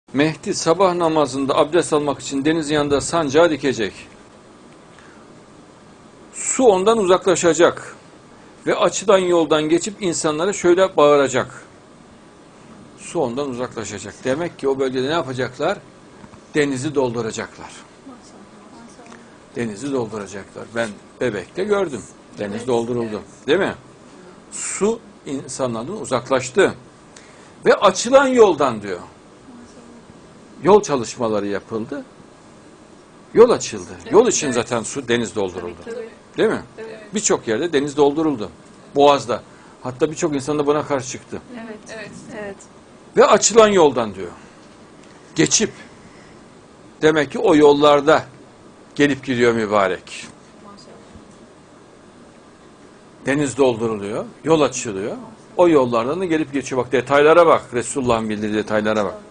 Mehdi sabah namazında abdest almak için denizin yanında sancağı dikecek. Su ondan uzaklaşacak ve açılan yoldan geçip insanlara şöyle bağıracak. Su ondan uzaklaşacak. Demek ki o bölgede ne yapacaklar? Denizi dolduracaklar. Denizi dolduracaklar. Ben Bebek'te gördüm. Deniz dolduruldu. Değil mi? Su insanlardan uzaklaştı. Ve açılan yoldan diyor. Yol çalışmaları yapıldı. Yol açıldı. Yol için zaten su, deniz dolduruldu. Değil mi? Birçok yerde deniz dolduruldu. Boğaz'da. Hatta birçok insan da buna karşı çıktı. Evet. Ve açılan yoldan diyor. Geçip. Demek ki o yollarda gelip gidiyor mübarek. Deniz dolduruluyor. Yol açılıyor. O yollardan da gelip geçiyor. Bak detaylara bak. Resulullah'ın bildiği detaylara bak.